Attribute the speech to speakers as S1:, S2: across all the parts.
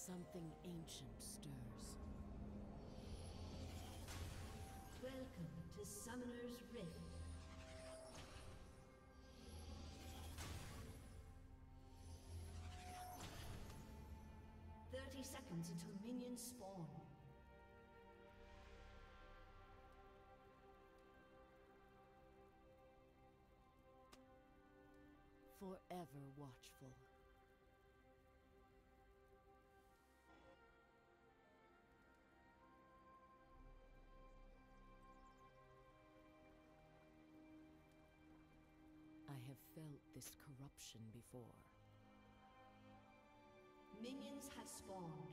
S1: Something ancient stirs.
S2: Welcome to Summoner's Rift. Seconds until minions spawn.
S1: Forever watchful. I have felt this corruption before.
S2: Minions have spawned.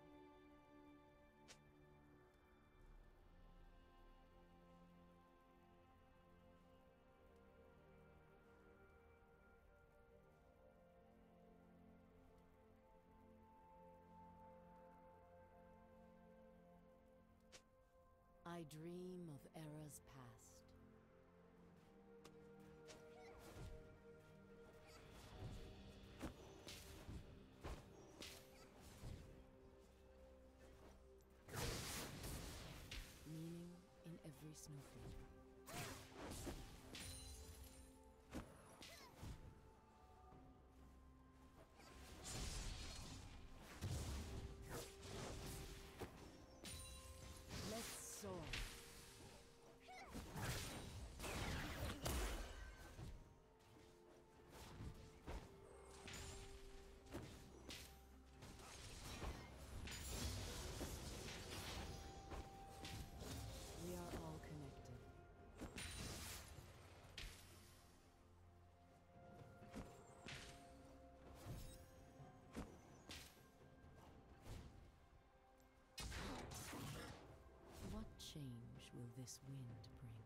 S1: I dream of eras past. Meaning in every snowflake. Let's soar. We are all connected. What change will this wind bring?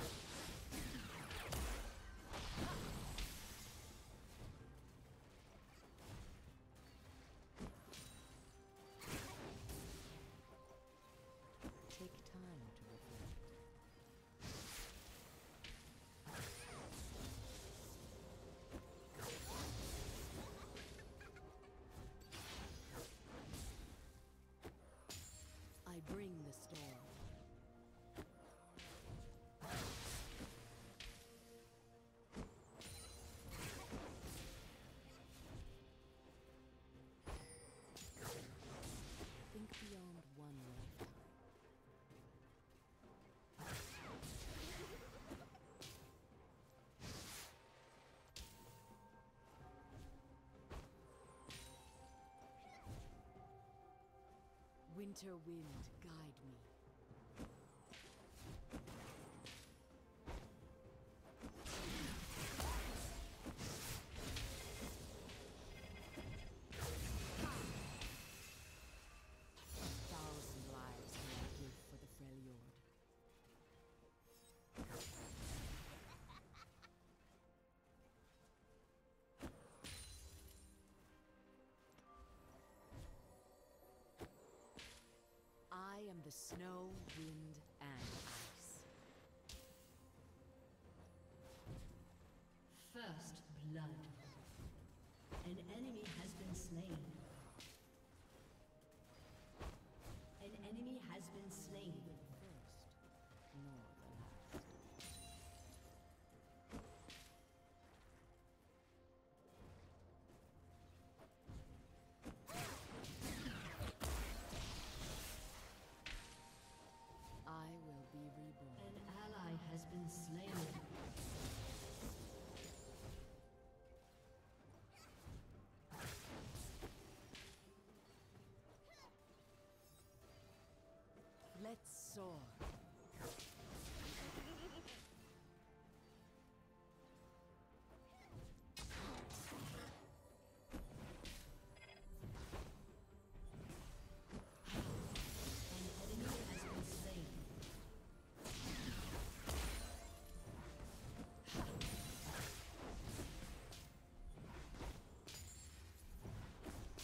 S1: Take time to reflect. I bring the storm. Think beyond one lifetime. Winter wind, guide me. Thousand lives will I give for the Freljord. I am the snow, wind, and ice.
S2: First blood. An enemy has been slain. An enemy has been slain.
S1: First, nor the last. I will be reborn.
S2: An ally has been slain.
S1: Let's soar.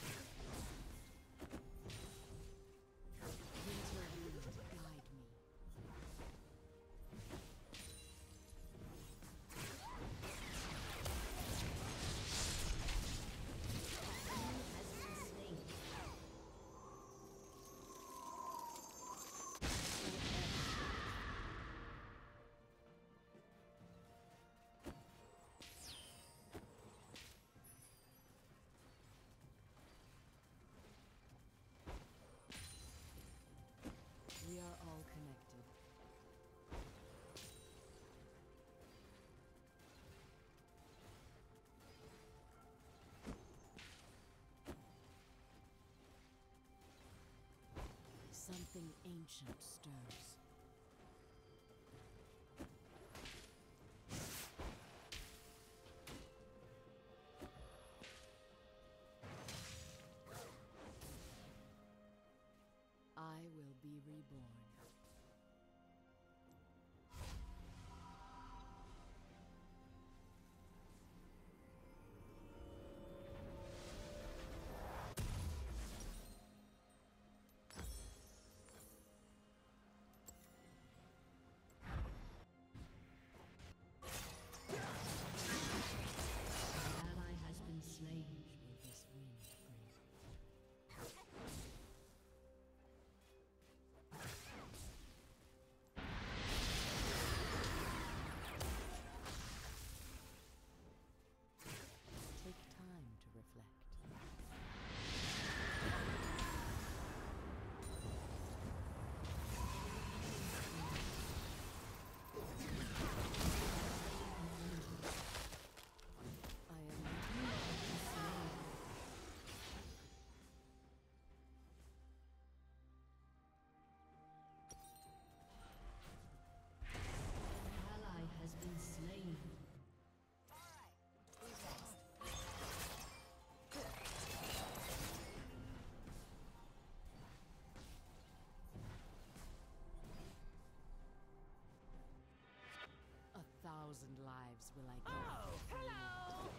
S1: Guide me. Something ancient stirs. I will be reborn. Thousand lives will I give. Oh, hello!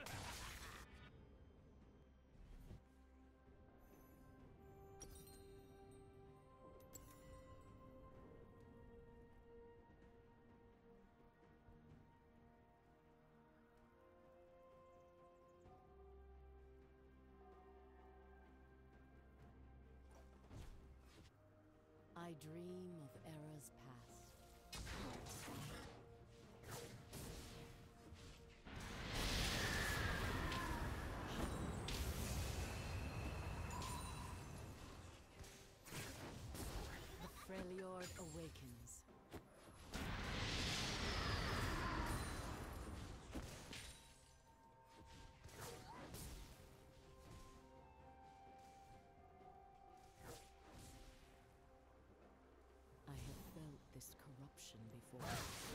S1: I dream of eras past. Freljord awakens. I have felt this corruption before.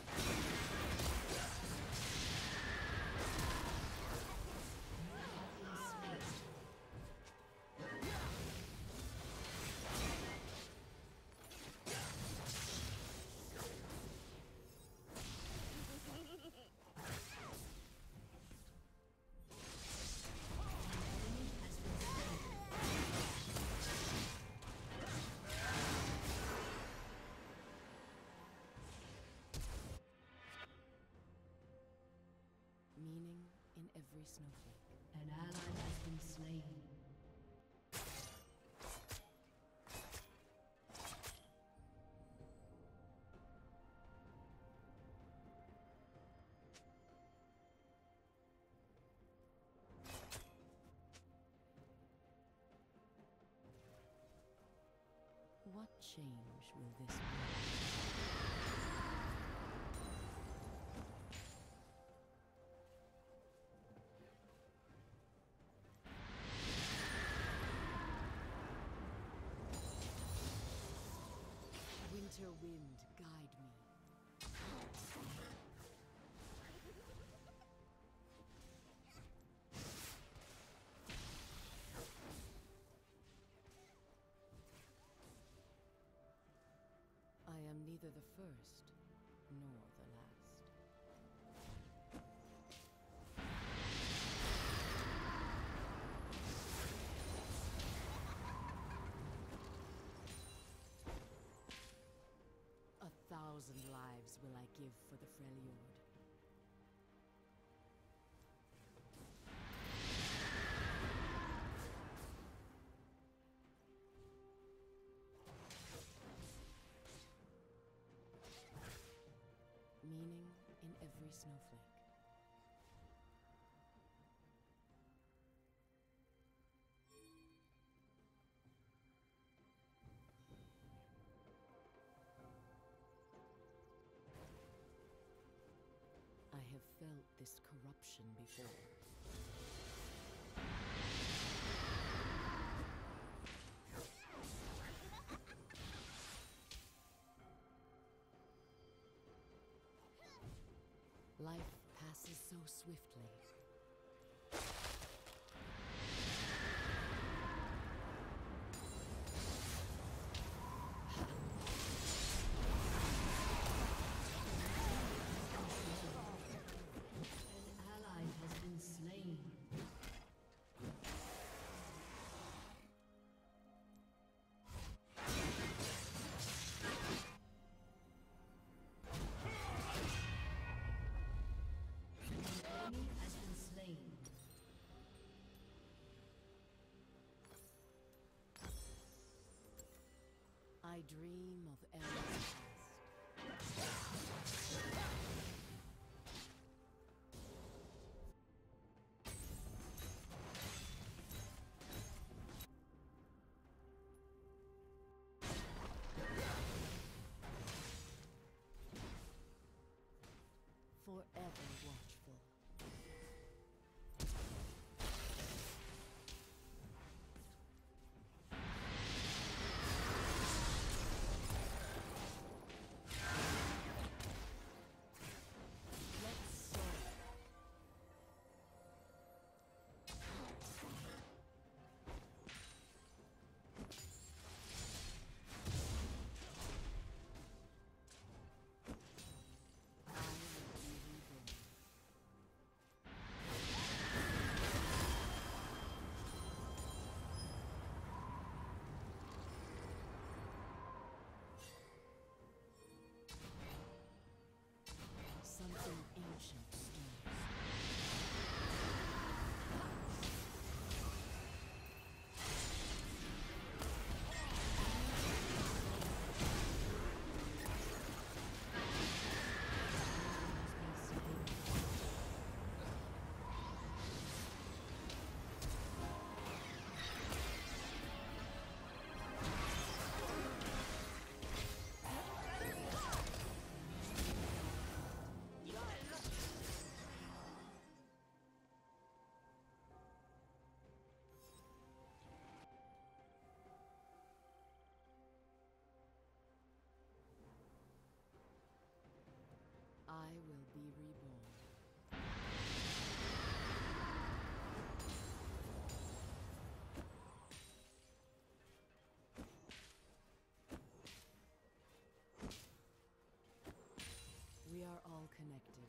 S1: Meaning in every snowflake.
S2: An ally has been slain.
S1: What change will this bring? Winter wind, guide me. I am neither the first nor the last. A thousand lives will I give for the Freljord. Meaning in every snowflake. I have felt this corruption before. Life passes so swiftly.
S2: An ally has been slain. An enemy has been slain.
S1: I dream of eras past. Forever watchful. Let's soar. I will be reborn. Something ancient stirs. I will be reborn. We are all connected.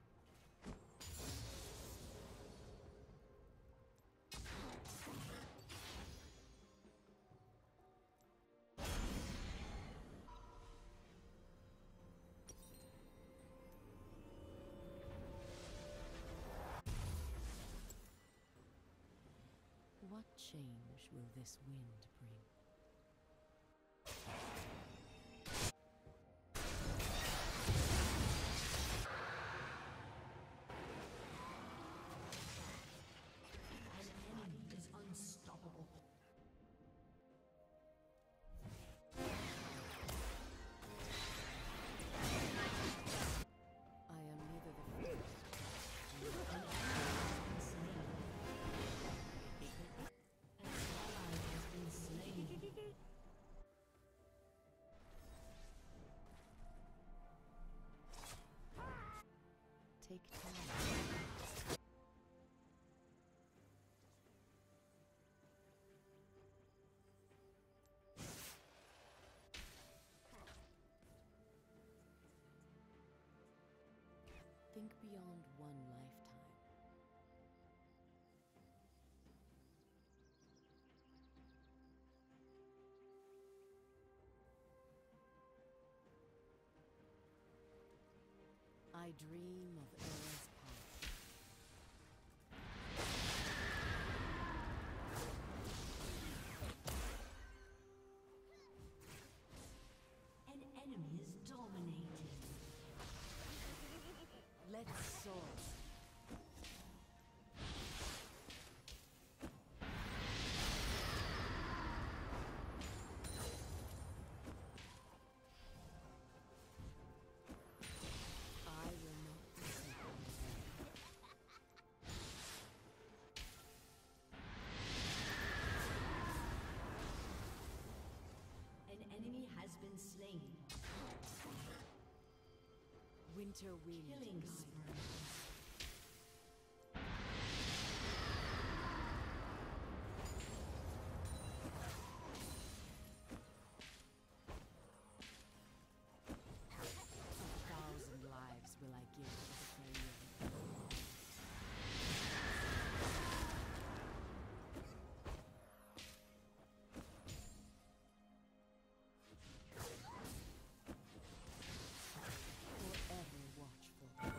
S1: What change will this wind bring?
S2: An enemy is unstoppable.
S1: I am neither the first nor the
S2: An ally has been slain. An ally has been slain.
S1: take time. Think beyond one lifetime. I dream of eras past.
S2: An enemy is dominating.
S1: Let's soar. I will not be second. winter wind
S2: Killing
S1: guide
S2: spree.
S1: lives will I give for the failure. Forever watchful.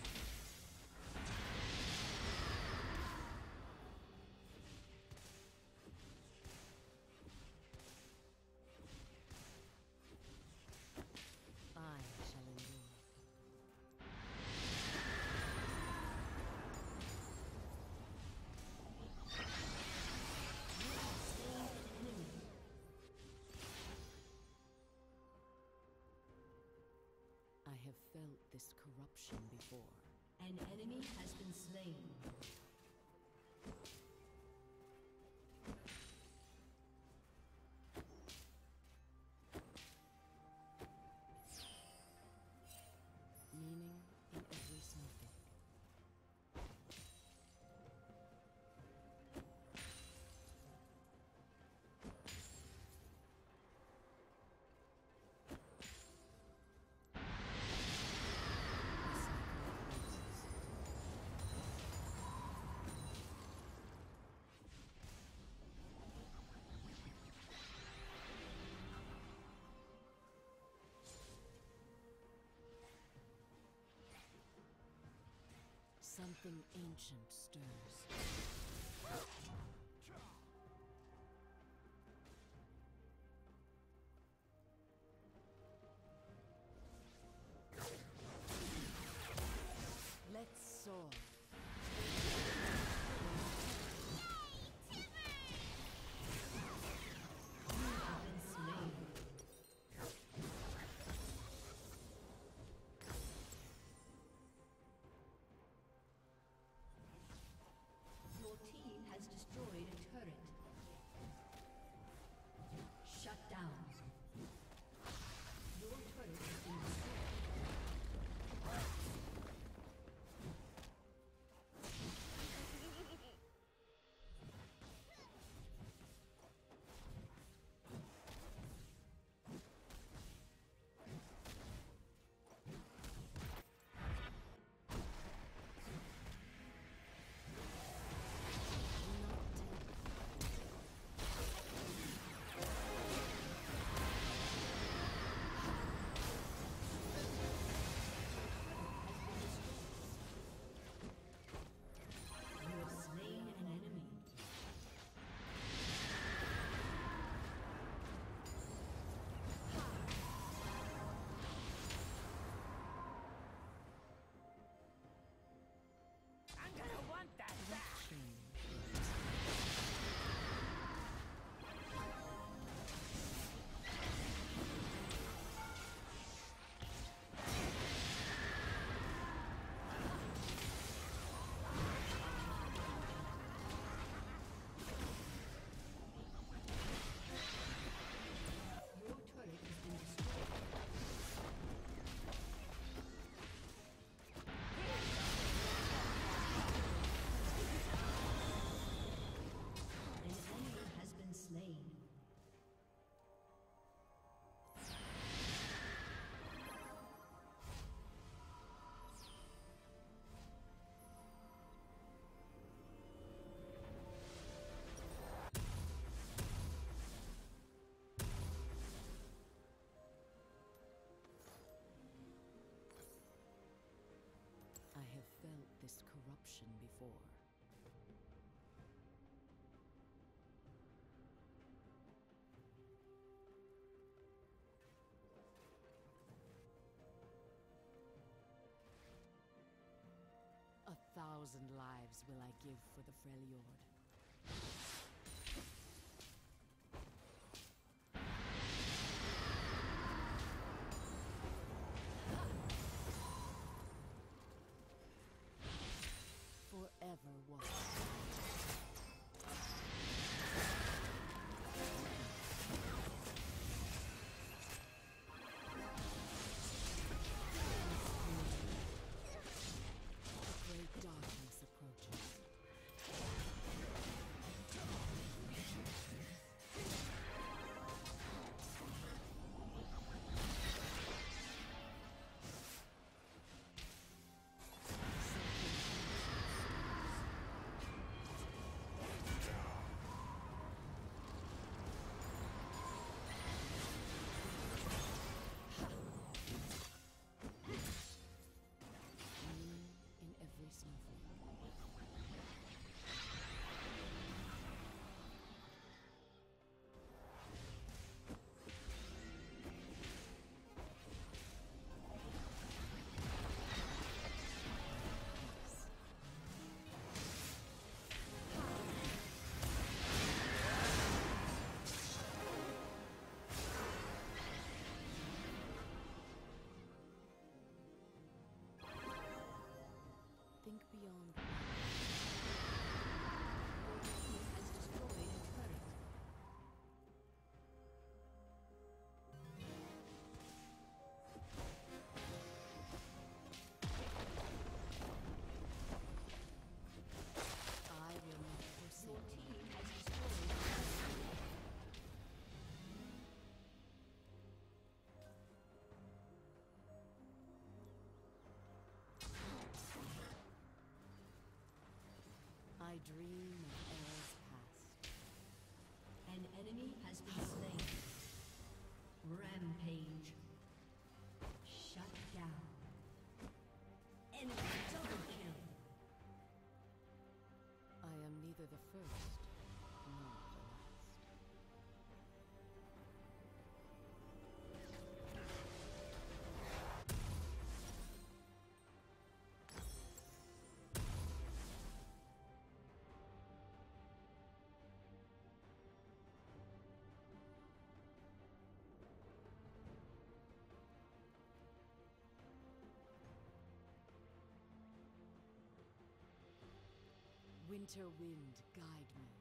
S1: I shall endure. I have felt this corruption before.
S2: An enemy has been slain.
S1: Meaning in every smoking. Something ancient stirs. Let's soar.
S2: Your team has destroyed a turret. Shut down. Your turret has been destroyed.
S1: I have felt this corruption before. A thousand lives will I give for the Freljord. Forever watch. beyond.
S2: Your team has destroyed a turret.
S1: I will not forsake.
S2: Your team has destroyed a turret.
S1: I dream of eras past.
S2: An enemy has been slain. Rampage. Shut down. Enemy double kill.
S1: I am neither the first nor the last. Winter wind, guide me.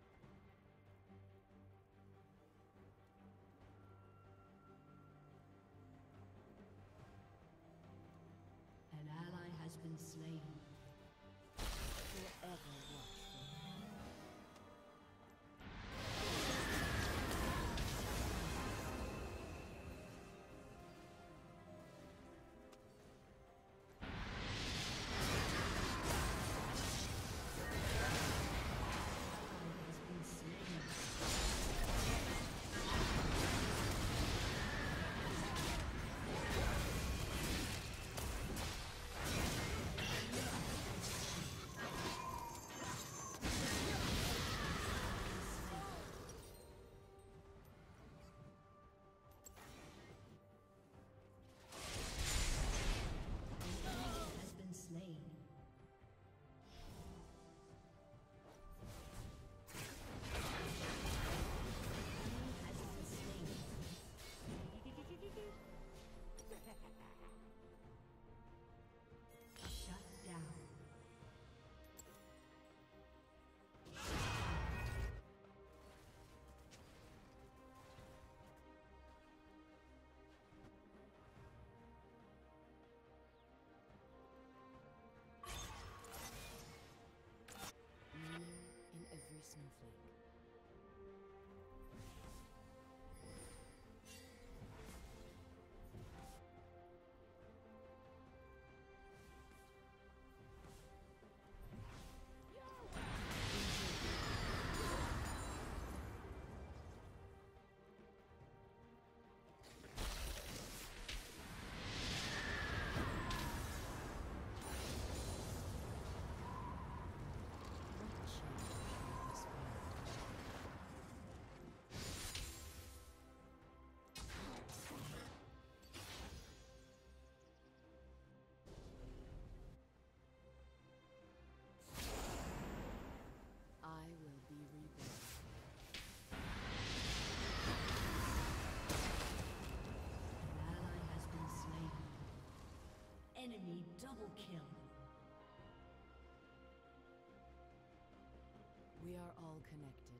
S2: An ally has been slain.
S1: Forever watchful.
S2: Has been slain. Has been slain. Has been slain. Shut down.
S1: Meaning in every snowflake. What change in this world? I will be reborn.
S2: An ally has been slain. Enemy double kill.
S1: We are all connected.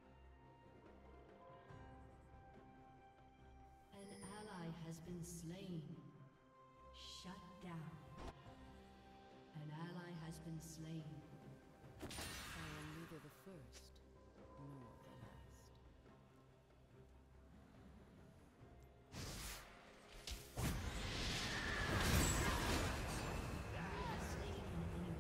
S2: An ally has been slain. Shut down. An ally has been slain.
S1: I am neither the first nor the last.
S2: Slain an enemy.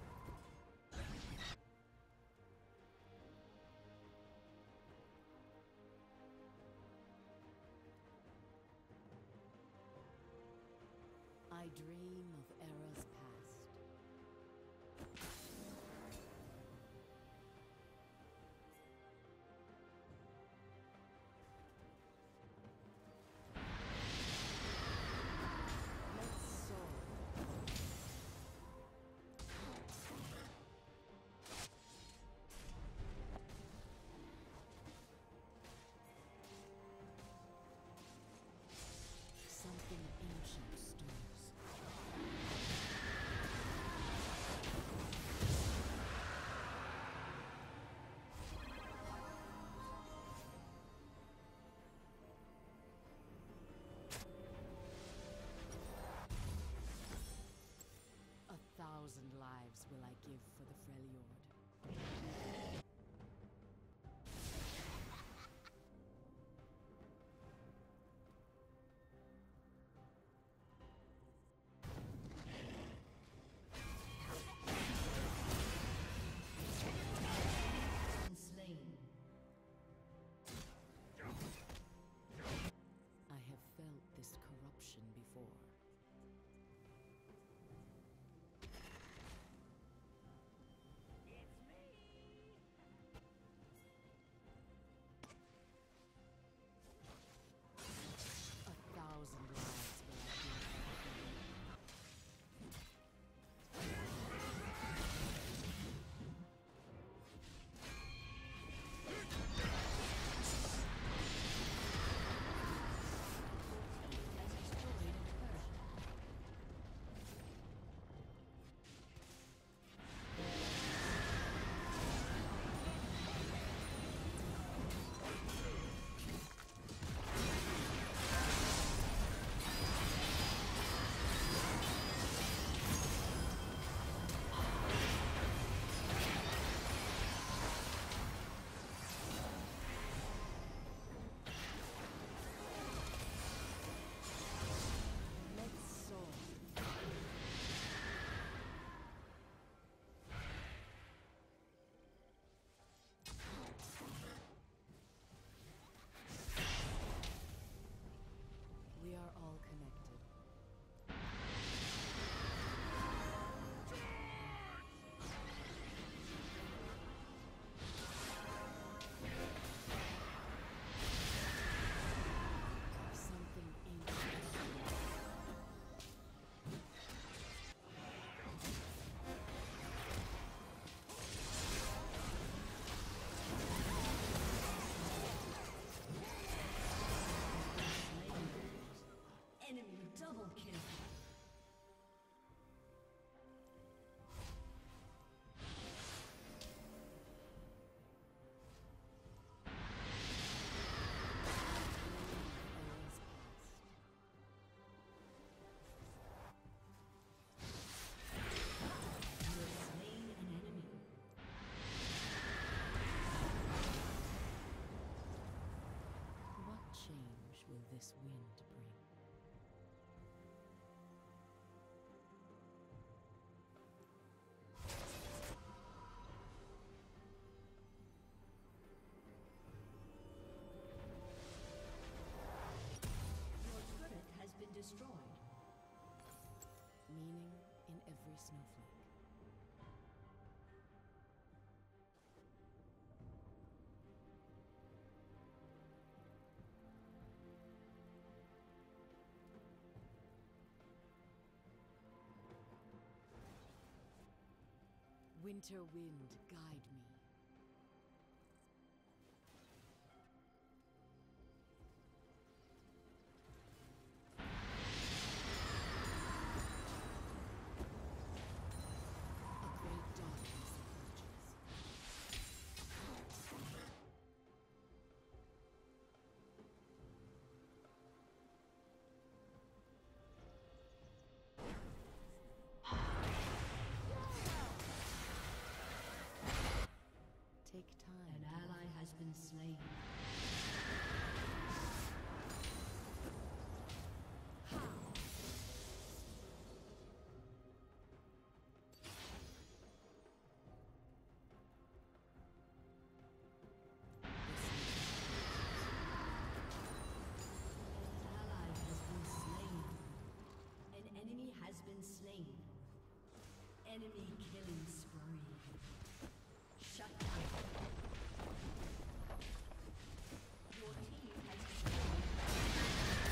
S1: I dream of eras past. Let's soar. Something ancient stirs. lives will I give for the Freljord? I have felt this corruption before. A thousand lives will I give for the Freljord. Let's soar. We are all connected. Something ancient.
S2: Enemy double kill.
S1: Eras past.
S2: You have slain an enemy.
S1: What change will this wind bring?
S2: Your turret has been destroyed.
S1: Meaning in every snowflake. Winter wind, guide me. A great darkness approaches. Take time.
S2: An ally has been slain. An ally has been slain. An enemy has been slain. Enemy killing spree. Shut down. Your team has destroyed.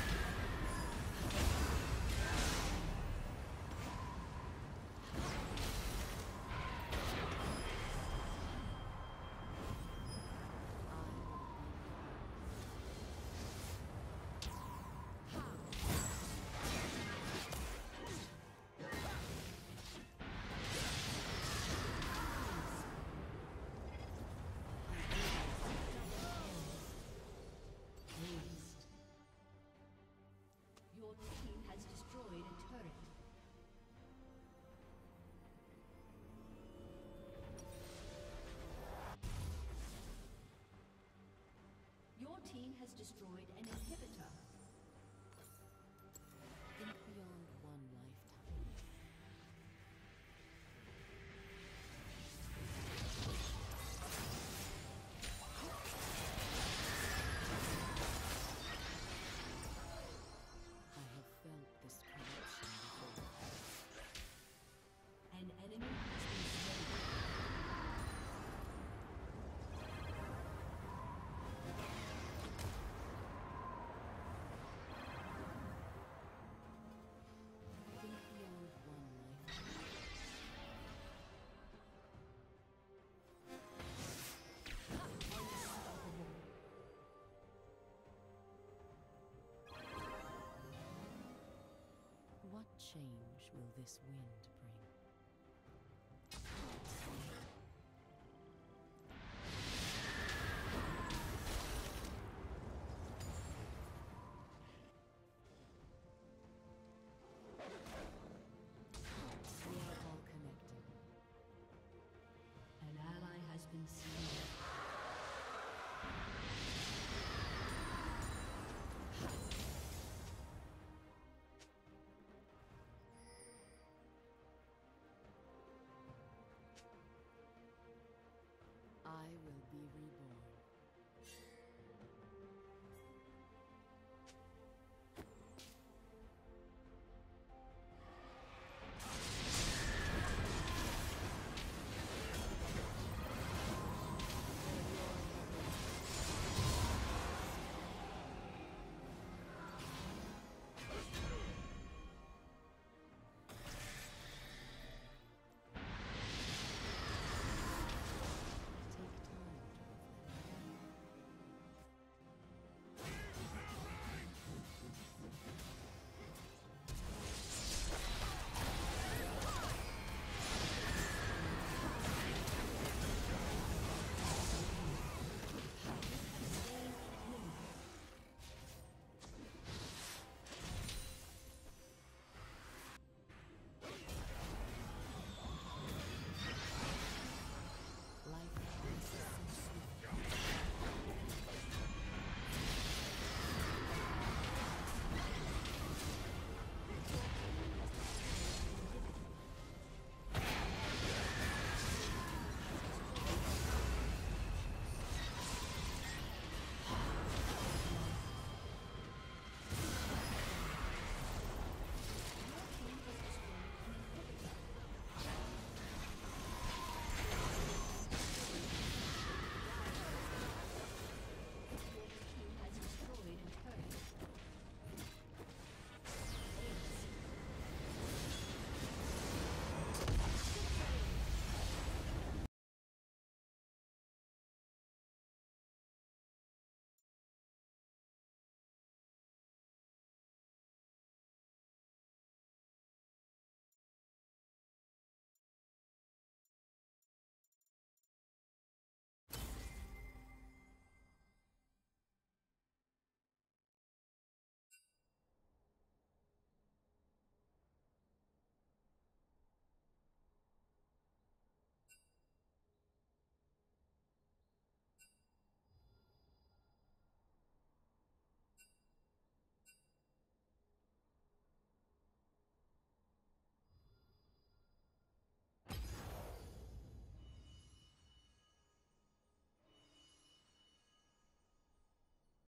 S2: team has destroyed an inhibitor.
S1: Think beyond one lifetime. I have felt this corruption before.
S2: An enemy has been slain.
S1: Think beyond one lifetime.
S2: Unstoppable.
S1: What change will this wind